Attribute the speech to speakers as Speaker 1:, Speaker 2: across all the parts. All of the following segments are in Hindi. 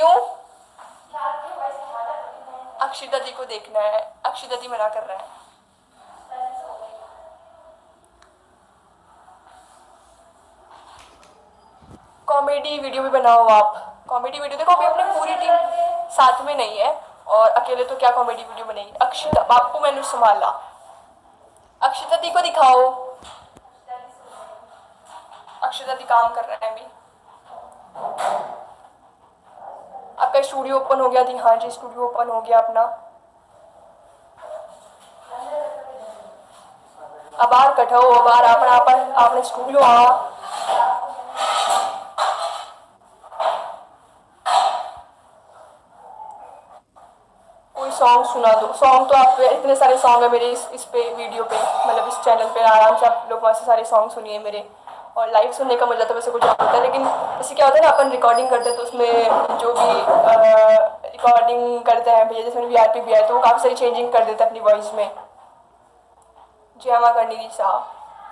Speaker 1: क्यों? अक्षिता दी को देखना है, अक्षिता दी मना कर रहा है। कॉमेडी वीडियो भी बनाओ आप। कॉमेडी वीडियो देखो, अभी अपनी पूरी टीम साथ में नहीं है और अकेले तो क्या कॉमेडी वीडियो बनेगी। अक्षिता बापू मैंने संभाला, अक्षिता दी को दिखाओ। अक्षिता दी काम कर रहे हैं अभी। आपका स्टूडियो ओपन हो गया थी? हाँ जी, स्टूडियो ओपन हो गया अपना। अब बाहर कटो, बाहर आपने स्टूडियो आ। कोई सॉन्ग सुना दो। सॉन्ग तो आप, इतने सारे सॉन्ग है मेरे इस पे वीडियो पे, मतलब इस चैनल पे, आराम से आप लोग वहाँ से सारे सॉन्ग सुनिए मेरे। और लाइव सुनने का मजा तो वैसे कुछ आता है, लेकिन जैसे क्या होता है ना, अपन रिकॉर्डिंग करते हैं तो उसमें जो भी रिकॉर्डिंग करते हैं भैया, जैसे वीआरपी भी है तो वो काफ़ी सारी चेंजिंग कर देते हैं अपनी वॉइस में। जी हाँ, माँ करनी साहब,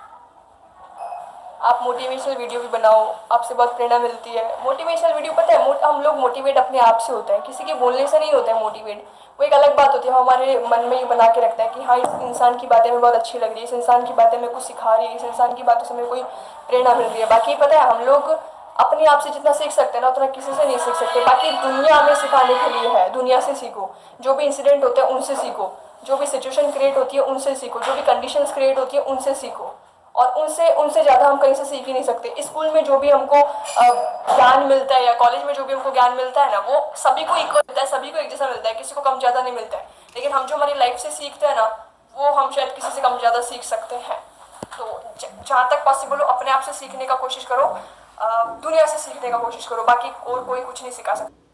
Speaker 1: आप मोटिवेशनल वीडियो भी बनाओ, आपसे बहुत प्रेरणा मिलती है। मोटिवेशनल वीडियो पता है, हम लोग मोटिवेट अपने आप से होते हैं, किसी के बोलने से नहीं होता है मोटिवेट। वो एक अलग बात होती है, हमारे मन में ही बना के रखता है कि हाँ, इस इंसान की बातें हमें बहुत अच्छी लग रही है, इस इंसान की बातें हमें कुछ सिखा रही है, इस इंसान की बातों से हमें कोई प्रेरणा मिल रही है। बाकी पता है, हम लोग अपने आप से जितना सीख सकते हैं ना, उतना किसी से नहीं सीख सकते। बाकी दुनिया हमें सिखाने के लिए है, दुनिया से सीखो, जो भी इंसिडेंट होते हैं उनसे सीखो, जो भी सिचुएशन क्रिएट होती है उनसे सीखो, जो भी कंडीशंस क्रिएट होती है उनसे सीखो। और उनसे ज़्यादा हम कहीं से सीख ही नहीं सकते। स्कूल में जो भी हमको ज्ञान मिलता है या कॉलेज में जो भी हमको ज्ञान मिलता है ना, वो सभी को इक्वल मिलता है, सभी को एक जैसा मिलता है, किसी को कम ज़्यादा नहीं मिलता है। लेकिन हम जो हमारी लाइफ से सीखते हैं ना, वो हम शायद किसी से कम ज़्यादा सीख सकते हैं। तो जहाँ तक पॉसिबल हो अपने आप से सीखने का कोशिश करो, दुनिया से सीखने का कोशिश करो। बाकी और कोई कुछ नहीं सिखा सकता।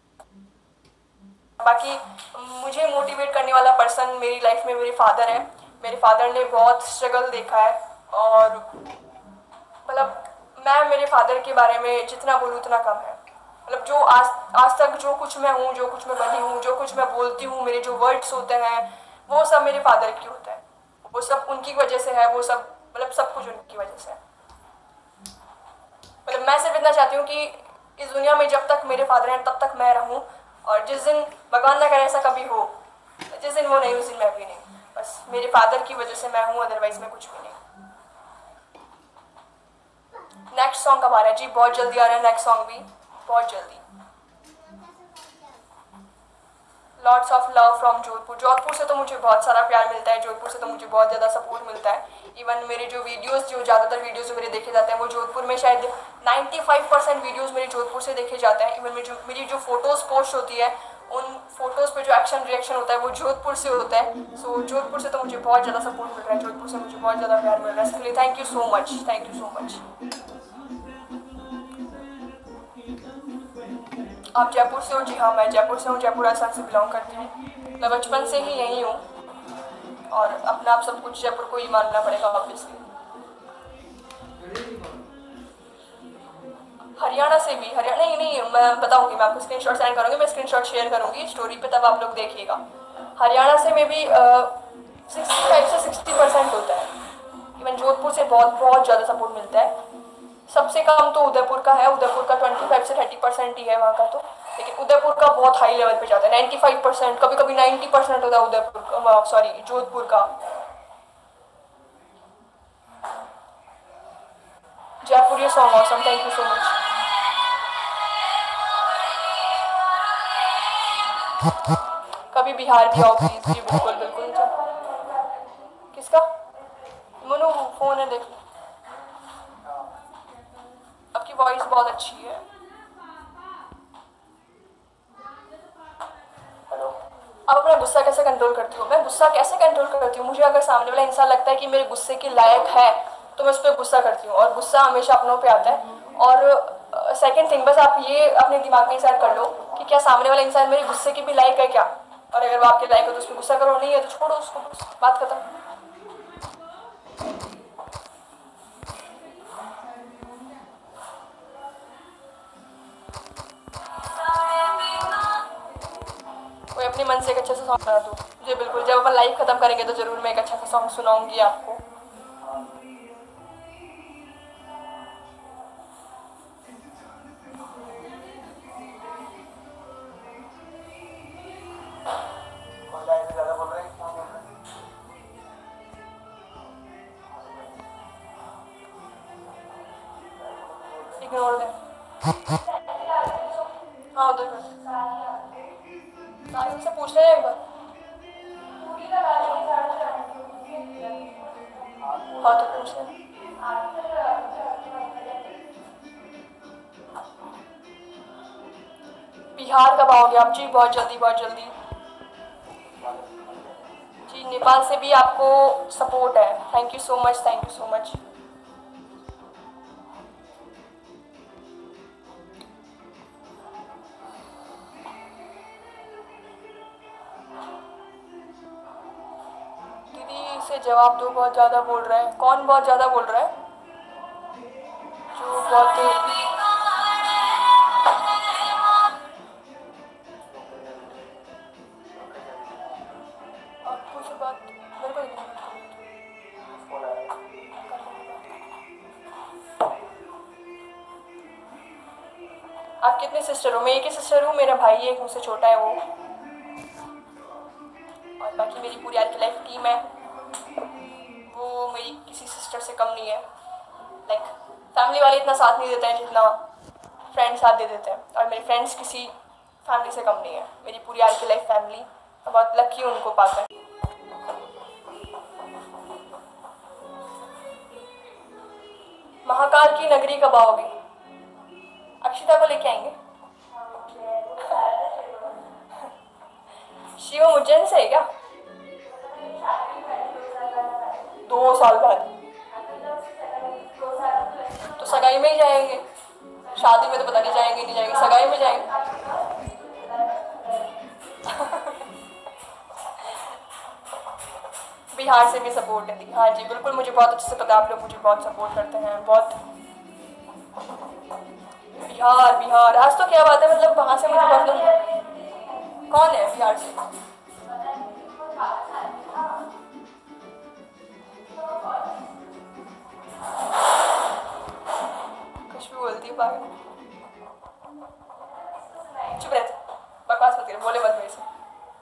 Speaker 1: बाकी मुझे मोटिवेट करने वाला पर्सन मेरी लाइफ में मेरे फादर है। मेरे फादर ने बहुत स्ट्रगल देखा है और मतलब मैं मेरे फादर के बारे में जितना बोलूँ उतना कम है। मतलब जो आज तक जो कुछ मैं हूँ, जो कुछ मैं बनी हूँ, जो कुछ मैं बोलती हूँ, मेरे जो वर्ड्स होते हैं वो सब मेरे फादर की होते हैं। वो सब उनकी वजह से है, वो सब मतलब सब कुछ उनकी वजह से है। मतलब मैं सिर्फ इतना चाहती हूँ कि इस दुनिया में जब तक मेरे फादर हैं तब तक मैं रहूँ, और जिस दिन भगवान ना करे ऐसा कभी हो, जिस दिन वो नहीं उस दिन मैं भी नहीं। बस मेरे फादर की वजह से मैं हूँ, अदरवाइज मैं कुछ भी नहीं। नेक्स्ट सॉन्ग कब आ रहा है जी? बहुत जल्दी आ रहा है नेक्स्ट सॉन्ग भी, बहुत जल्दी। Lots of love from Jodhpur. Jodhpur से तो मुझे बहुत सारा प्यार मिलता है, जोधपुर से तो मुझे बहुत ज़्यादा सपोर्ट मिलता है। इवन मेरे जो वीडियोस, जो ज़्यादातर वीडियोस जो मेरे देखे जाते हैं वो जोधपुर में, शायद 95% वीडियोस मेरे जोधपुर से देखे जाते हैं। इवन मेरी जो फोटोज़ पोस्ट होती है, उन फोटोज़ पे जो एक्शन रिएक्शन होता है वो जोधपुर से होता है। सो जोधपुर से तो मुझे बहुत ज़्यादा सपोर्ट मिल रहा है, जोधपुर से मुझे बहुत ज़्यादा प्यार मिल रहा है। इसके लिए thank you so much, thank you so much. आप जयपुर से हो? जी हाँ, मैं जयपुर से हूँ, जयपुर राजस्थान से बिलोंग करती हूँ। मैं बचपन से ही यहीं हूँ और अपना आप सब कुछ जयपुर को ही मानना पड़ेगा ऑब्वियसली। हरियाणा से भी? हरियाणा नहीं, मैं बताऊंगी, मैं आपको स्क्रीनशॉट सेंड करूँगी, मैं स्क्रीनशॉट शेयर करूँगी स्टोरी पे, तब आप लोग देखिएगा। हरियाणा से में भी 65 से 60% होता है। इवन जोधपुर से बहुत बहुत ज़्यादा सपोर्ट मिलता है। सबसे कम तो उदयपुर का है, उदयपुर का 25 से 30% ही है वहाँ का तो। लेकिन उदयपुर का बहुत हाई लेवल पे जाता है, 95%, कभी कभी 90% होता है उदयपुर का, सॉरी जोधपुर का। जयपुर ये song awesome, thank you so much. कभी बिहार भी आओ प्लीज। जी बिल्कुल बिल्कुल। किसका? मनु फोन है, देख लो। आपकी वॉइस बहुत अच्छी है। हेलो। अब अपना गुस्सा कैसे कंट्रोल करती हूँ? मैं गुस्सा कैसे कंट्रोल करती हूँ, मुझे अगर सामने वाला इंसान लगता है कि मेरे गुस्से के लायक है तो मैं उस पर गुस्सा करती हूँ, और गुस्सा हमेशा अपनों पे आता है। और सेकंड थिंग, बस आप ये अपने दिमाग में सेट कर लो कि क्या सामने वाला इंसान मेरे गुस्से के भी लायक है क्या, और अगर वो आपके लायक हो तो उस पर गुस्सा करो, नहीं है तो छोड़ो उसको, बस बात खत्म। कोई अपने मन से एक अच्छा सा सॉन्ग बना दो। जी बिल्कुल, जब अपन लाइव खत्म करेंगे तो जरूर मैं एक अच्छा सा सॉन्ग सुनाऊंगी आपको। हाँ उधर साहिल से पूछ रहे हैं एक बार। हाँ तो पूछ रहे हैं। बिहार कब आओगे आप? जी बहुत जल्दी बहुत जल्दी जी। नेपाल से भी आपको सपोर्ट है, thank you so much, thank you so much. दीदी से जवाब दो, बहुत ज़्यादा बोल रहा है। कौन बहुत ज़्यादा बोल रहा है? जो बहुत आपको से बात मेरे को नहीं। आप कितने सिस्टर हो? मैं एक ही सिस्टर हूँ, मेरा भाई एक मुझसे छोटा है वो, और बाकी मेरी पूरी आर की लाइफ टीम है, वो मेरी किसी सिस्टर से कम नहीं है। लाइक फैमिली वाले इतना साथ नहीं देते हैं जितना फ्रेंड्स साथ दे देते हैं, और मेरे फ्रेंड्स किसी फैमिली से कम नहीं है। मेरी पूरी आर की लाइफ फैमिली, मैं बहुत लकी हूँ उनको पाकर। महाकाल की नगरी कब आओगे? अक्षिता को लेके आएंगे। शिव उज्जैन से है क्या? 2 साल बाद तो सगाई में ही जाएंगे। शादी में तो पता नहीं जाएंगे नहीं जाएंगे, सगाई में जाएंगे। बिहार से भी सपोर्ट है दी। हाँ जी बिल्कुल, मुझे बहुत अच्छे से पता है, आप लोग मुझे बहुत सपोर्ट करते हैं बहुत। बिहार बिहार आज तो क्या बात है, मतलब वहाँ से मुझे बहुत लोग। कौन है बिहार से? कुछ भी बोलती है पागल। चुप रहते, बकवास मत कर, बोले मत मेरे से।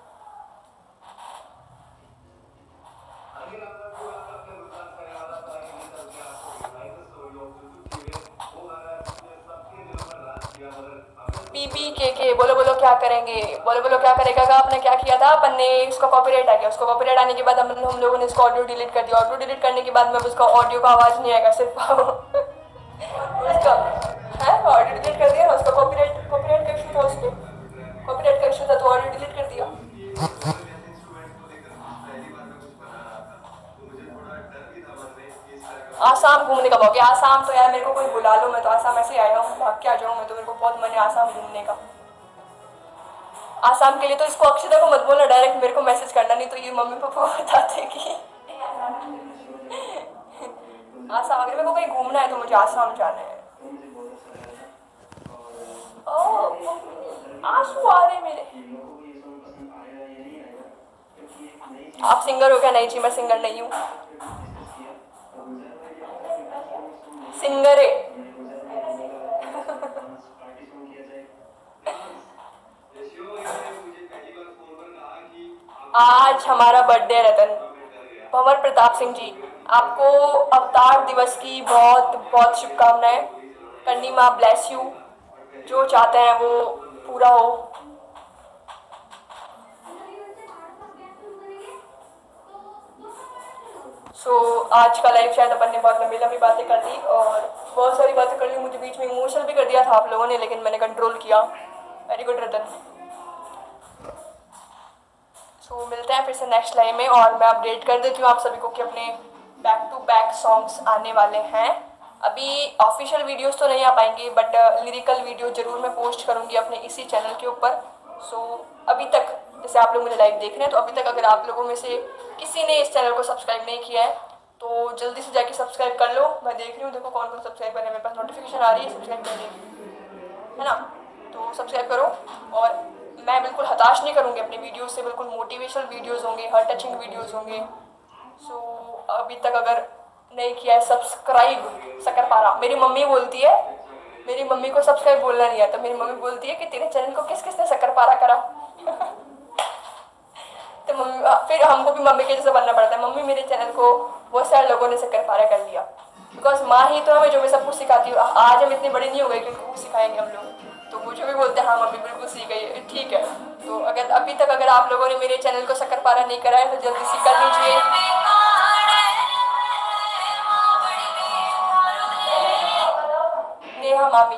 Speaker 1: के बोलो बोलो क्या करेंगे, बोलो बोलो क्या करेगा का आपने क्या किया था? अपन ने उसका कॉपीराइट आ गया, उसको कॉपीराइट आने के बाद हम लोगों ने उसका ऑडियो डिलीट कर दिया। ऑडियो डिलीट करने के बाद में उसका ऑडियो का आवाज़ नहीं आएगा, सिर्फ उसका है ऑडियो डिलीट कर दिया ना। उसका कॉपीराइट कॉपीराइट का इशू था, उसको कॉपीराइट का इशू था तो ऑडियो डिलीट कर दिया। आसाम घूमने कब आओगे? आसाम तो यार मेरे को कोई बुला लो, मैं तो आसाम ऐसे ही आया हूँ, भाग के आ जाऊँ मैं तो। मेरे को बहुत मन है आसाम घूमने का। आसाम के लिए तो इसको अक्षिता को मत बोलना, डायरेक्ट मेरे को मैसेज करना, नहीं तो ये मम्मी पापा को बताते कि आसाम अगर मेरे को कहीं घूमना है तो मुझे आसाम जाना है। आंसू आ रहे मेरे। आप सिंगर हो क्या? नहीं जी मैं सिंगर नहीं हूँ। सिंगर है। आज हमारा बर्थडे है रतन भंवर प्रताप सिंह जी, आपको अवतार दिवस की बहुत बहुत शुभकामनाएं। कन्नी माँ ब्लेस यू, जो चाहते हैं वो पूरा हो। आज का लाइव शायद अपन ने बहुत लंबी लंबी बातें कर ली और बहुत सारी बातें कर ली, मुझे बीच में इमोशनल भी कर दिया था आप लोगों ने, लेकिन मैंने कंट्रोल किया। Very good Ratan. मिलते हैं फिर से नेक्स्ट लाइव में, और मैं अपडेट कर देती हूँ आप सभी को कि अपने बैक टू बैक सॉन्ग्स आने वाले हैं। अभी ऑफिशियल वीडियोस तो नहीं आ पाएंगे, बट लिरिकल वीडियो ज़रूर मैं पोस्ट करूँगी अपने इसी चैनल के ऊपर। अभी तक जैसे आप लोग मुझे लाइव देख रहे हैं, तो अभी तक अगर आप लोगों में से किसी ने इस चैनल को सब्सक्राइब नहीं किया है तो जल्दी से जाके सब्सक्राइब कर लो। मैं देख रही हूँ, देखो कौन कौन सब्सक्राइब कर रहे हैं, मेरे पास नोटिफिकेशन आ रही है सब्सक्राइब करने की, है ना? तो सब्सक्राइब करो। और मैं बिल्कुल हताश नहीं करूँगी अपनी वीडियोस से, बिल्कुल मोटिवेशनल वीडियोस होंगे, हार्ट टचिंग वीडियोस होंगे। अभी तक अगर नहीं किया है सब्सक्राइब, शक्करपारा मेरी मम्मी बोलती है, मेरी मम्मी को सब्सक्राइब बोलना नहीं आता। मेरी मम्मी बोलती है कि तेरे चैनल को किस किसने शक्करपारा करा तो मम्मी फिर हमको भी मम्मी के जैसे बनना पड़ता है। मम्मी मेरे चैनल को बहुत सारे लोगों ने शक्करपारा कर लिया। बिकॉज माँ ही तो हमें जो भी सब कुछ सिखाती है। आज हम इतने बड़े नहीं हो गए कि उनको सिखाएंगे हम लोग, तो वो जो भी बोलते हैं हाँ मम्मी बिल्कुल सीख गई, ठीक है। तो अगर अभी तक अगर आप लोगों ने मेरे चैनल को शक्करपारा नहीं करा है तो जल्दी से कर लीजिए। नेहा मामी,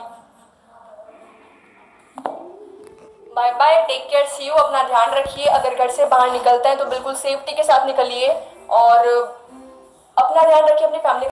Speaker 1: bye bye, take care, see you. अपना ध्यान रखिए, अगर घर से बाहर निकलते हैं तो बिल्कुल सेफ्टी के साथ निकलिए और अपना ध्यान रखिए, अपनी फैमिली